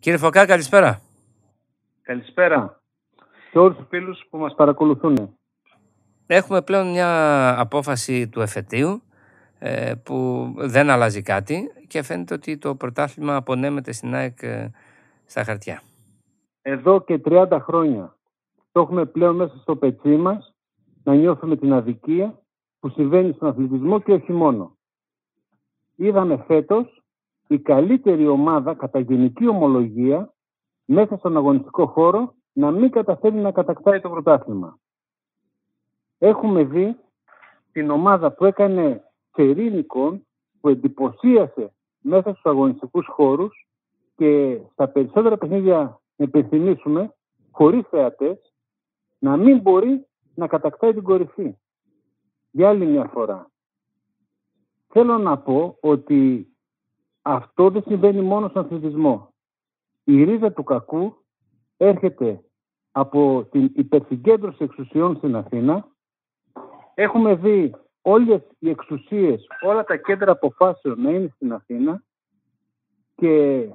Κύριε Φωκά, καλησπέρα. Καλησπέρα σε όλους τους φίλους που μας παρακολουθούν. Έχουμε πλέον μια απόφαση του εφετείου που δεν αλλάζει κάτι και φαίνεται ότι το πρωτάθλημα απονέμεται στην ΑΕΚ στα χαρτιά. Εδώ και 30 χρόνια το έχουμε πλέον μέσα στο πετσί μας να νιώθουμε την αδικία που συμβαίνει στον αθλητισμό και όχι μόνο. Είδαμε φέτος η καλύτερη ομάδα κατά γενική ομολογία μέσα στον αγωνιστικό χώρο να μην καταφέρει να κατακτάει το πρωτάθλημα. Έχουμε δει την ομάδα που έκανε σερίνικον, που εντυπωσίασε μέσα στους αγωνιστικούς χώρους και στα περισσότερα παιχνίδια, να υπενθυμίσουμε, χωρίς θεατές, να μην μπορεί να κατακτάει την κορυφή. Για άλλη μια φορά. Θέλω να πω ότι αυτό δεν συμβαίνει μόνο στον αθλητισμό. Η ρίζα του κακού έρχεται από την υπερσυγκέντρωση εξουσιών στην Αθήνα. Έχουμε δει όλες οι εξουσίες, όλα τα κέντρα αποφάσεων να είναι στην Αθήνα και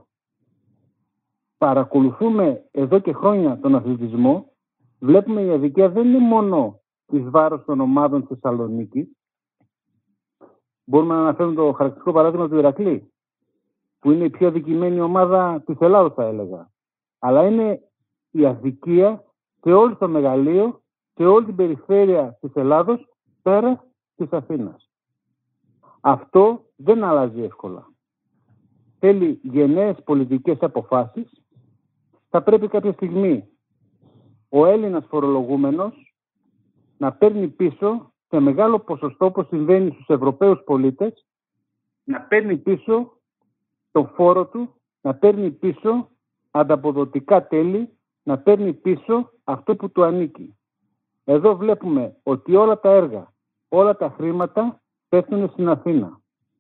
παρακολουθούμε εδώ και χρόνια τον αθλητισμό. Βλέπουμε η αδικία δεν είναι μόνο εις βάρος των ομάδων της Θεσσαλονίκης. Μπορούμε να αναφέρουμε το χαρακτηριστικό παράδειγμα του Ηρακλή, που είναι η πιο αδικημένη ομάδα της Ελλάδος, θα έλεγα. Αλλά είναι η αδικία σε όλο το μεγαλείο, σε όλη την περιφέρεια της Ελλάδος, πέρα της Αθήνας. Αυτό δεν αλλάζει εύκολα. Θέλει γενναίες πολιτικές αποφάσεις. Θα πρέπει κάποια στιγμή ο Έλληνας φορολογούμενος να παίρνει πίσω σε μεγάλο ποσοστό, όπως συμβαίνει στους Ευρωπαίους πολίτες, να παίρνει πίσω το φόρο του, να παίρνει πίσω ανταποδοτικά τέλη, να παίρνει πίσω αυτό που του ανήκει. Εδώ βλέπουμε ότι όλα τα έργα, όλα τα χρήματα πέφτουν στην Αθήνα.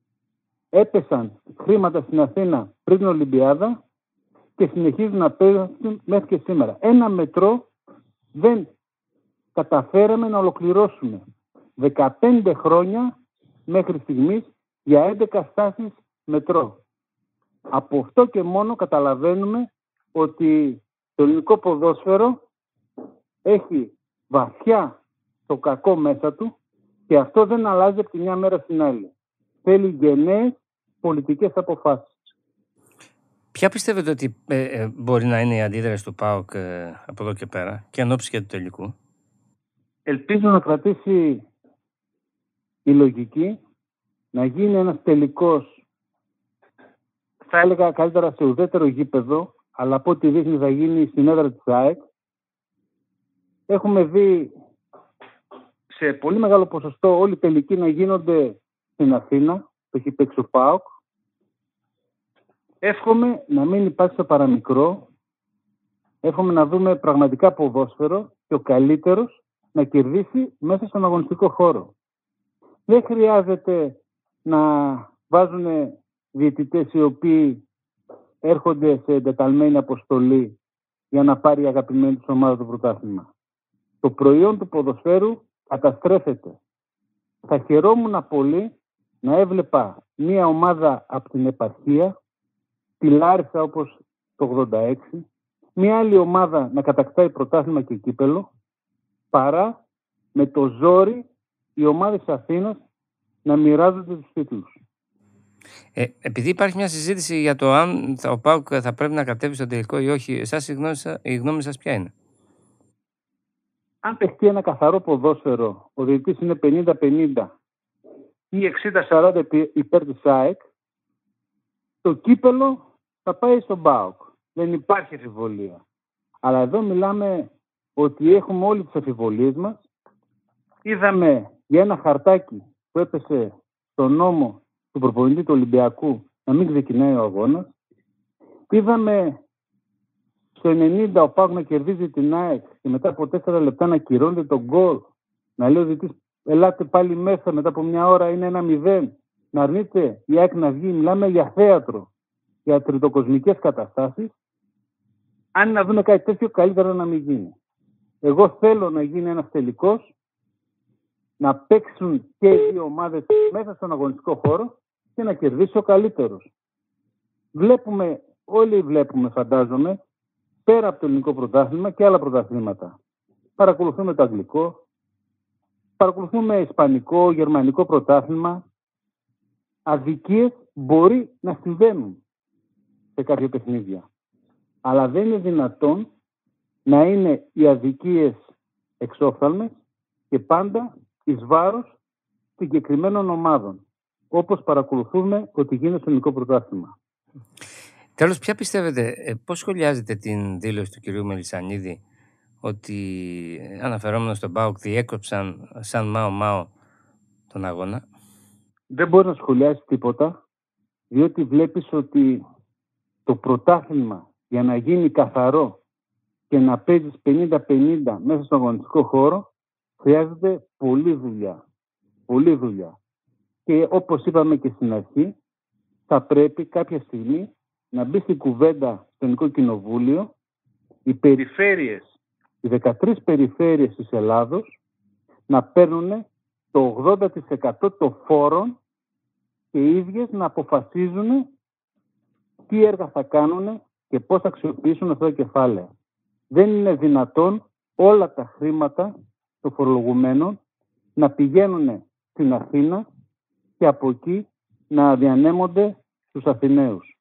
Έπεσαν χρήματα στην Αθήνα πριν την Ολυμπιάδα και συνεχίζουν να πέφτουν μέχρι και σήμερα. Ένα μετρό δεν καταφέραμε να ολοκληρώσουμε. 15 χρόνια μέχρι στιγμής για 11 στάσεις μετρό. Από αυτό και μόνο καταλαβαίνουμε ότι το ελληνικό ποδόσφαιρο έχει βαθιά το κακό μέσα του και αυτό δεν αλλάζει από τη μια μέρα στην άλλη. Θέλει γενναίες πολιτικές αποφάσεις. Ποια πιστεύετε ότι μπορεί να είναι η αντίδραση του ΠΑΟΚ από εδώ και πέρα και εν ώψη και του τελικού? Ελπίζω να κρατήσει η λογική, να γίνει ένας τελικός, θα έλεγα καλύτερα σε ουδέτερο γήπεδο, αλλά από ό,τι δείχνει θα γίνει στην έδρα της ΑΕΚ. Έχουμε δει σε πολύ μεγάλο ποσοστό όλοι οι τελικοί να γίνονται στην Αθήνα, το έχει παίξει ο ΠΑΟΚ. Εύχομαι να μην υπάρξει το παραμικρό. Εύχομαι να δούμε πραγματικά ποδόσφαιρο και ο καλύτερος να κερδίσει μέσα στον αγωνιστικό χώρο. Δεν χρειάζεται να βάζουν διαιτητές οι οποίοι έρχονται σε εντεταλμένη αποστολή για να πάρει η αγαπημένη τους ομάδα το πρωτάθλημα. Το προϊόν του ποδοσφαίρου καταστρέφεται. Θα χαιρόμουν πολύ να έβλεπα μία ομάδα από την επαρχία, τη Λάρισα όπως το 86, μία άλλη ομάδα να κατακτάει πρωτάθλημα και κύπελο, παρά με το ζόρι οι ομάδες της Αθήνας να μοιράζονται τους τίτλους. Επειδή υπάρχει μια συζήτηση για το αν ο ΠΑΟΚ θα πρέπει να κατέβει στο τελικό ή όχι, εσάς η γνώμη σας ποια είναι? Αν παιχτεί ένα καθαρό ποδόσφαιρο, ο διαιτητής είναι 50-50 ή 60-40 υπέρ της ΑΕΚ, το κύπελο θα πάει στον ΠΑΟΚ. Δεν υπάρχει αμφιβολία. Αλλά εδώ μιλάμε ότι έχουμε όλοι τις αμφιβολίες μας. Είδαμε για ένα χαρτάκι που έπεσε στον νόμο του προπονητή του Ολυμπιακού να μην ξεκινάει ο αγώνας. Είδαμε στο 90 ο ΠΑΟΚ να κερδίζει την ΑΕΚ και μετά από 4 λεπτά να κυρώνεται τον γκολ. Να λέει ο διαιτητής, ελάτε πάλι μέσα, μετά από μια ώρα είναι 1-0. Να αρνείται η ΑΕΚ να βγει. Μιλάμε για θέατρο, για τριτοκοσμικές καταστάσεις. Αν να δούμε κάτι τέτοιο, καλύτερα να μην γίνει. Εγώ θέλω να γίνει ένας τελικός, να παίξουν και οι δύο ομάδες μέσα στον αγωνιστικό χώρο και να κερδίσει ο καλύτερος. Βλέπουμε όλοι βλέπουμε, φαντάζομαι, πέρα από το ελληνικό πρωτάθλημα και άλλα πρωταθλήματα. Παρακολουθούμε το αγγλικό, παρακολουθούμε ισπανικό, γερμανικό πρωτάθλημα. Αδικίες μπορεί να συμβαίνουν σε κάποια παιχνίδια. Αλλά δεν είναι δυνατόν να είναι οι αδικίες εξόφθαλμες και πάντα εις βάρος συγκεκριμένων ομάδων, όπως παρακολουθούμε ότι γίνεται στο ελληνικό πρωτάθλημα. Τέλος, ποια πιστεύετε, πώς σχολιάζετε την δήλωση του κυρίου Μελισσανίδη ότι αναφερόμενος στον ΠΑΟΚ διέκοψαν σαν μάο-μάο τον αγώνα? Δεν μπορεί να σχολιάσει τίποτα, διότι βλέπεις ότι το πρωτάθλημα για να γίνει καθαρό και να παίζεις 50-50 μέσα στον αγωνιστικό χώρο χρειάζεται πολλή δουλειά. Πολλή δουλειά. Και όπως είπαμε και στην αρχή, θα πρέπει κάποια στιγμή να μπει στην κουβέντα στο Ελληνικό Κοινοβούλιο οι περιφέρειες, οι 13 περιφέρειες της Ελλάδος να παίρνουν το 80% των φόρων και οι ίδιες να αποφασίζουν τι έργα θα κάνουν και πώς θα αξιοποιήσουν αυτά τα κεφάλαια. Δεν είναι δυνατόν όλα τα χρήματα των φορολογουμένων να πηγαίνουν στην Αθήνα και από εκεί να διανέμονται στους Αθηναίους.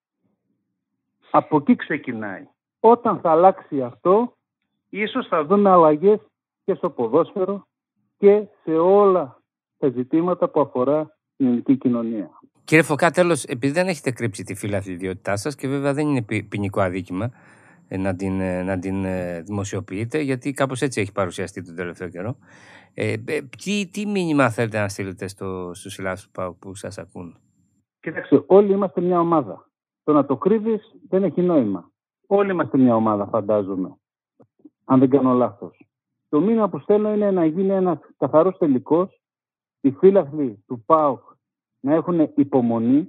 Από εκεί ξεκινάει. Όταν θα αλλάξει αυτό, ίσως θα δούμε αλλαγές και στο ποδόσφαιρο και σε όλα τα ζητήματα που αφορά την ελληνική κοινωνία. Κύριε Φωκά, τέλος, επειδή δεν έχετε κρύψει τη φιλαθλιδιότητά σας και βέβαια δεν είναι ποινικό αδίκημα να την δημοσιοποιείτε, γιατί κάπως έτσι έχει παρουσιαστεί τον τελευταίο καιρό. Τι μήνυμα θέλετε να στείλετε στους συλλάβους του ΠΑΟΚ που σας ακούν? Κοιτάξτε, όλοι είμαστε μια ομάδα. Το να το κρύβεις δεν έχει νόημα. Όλοι είμαστε μια ομάδα, φαντάζομαι. Αν δεν κάνω λάθος. Το μήνυμα που στέλνω είναι να γίνει ένας καθαρός τελικός. Οι φίλαθλοι του ΠΑΟΚ να έχουν υπομονή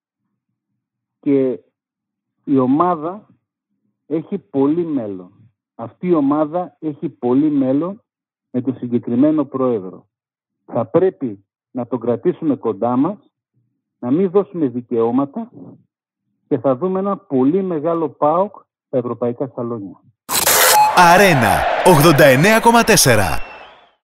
και η ομάδα έχει πολύ μέλλον. Αυτή η ομάδα έχει πολύ μέλλον με τον συγκεκριμένο πρόεδρο. Θα πρέπει να τον κρατήσουμε κοντά μας, να μην δώσουμε δικαιώματα και θα δούμε ένα πολύ μεγάλο ΠΑΟΚ στα ευρωπαϊκά σαλόνια. Αρένα 89,4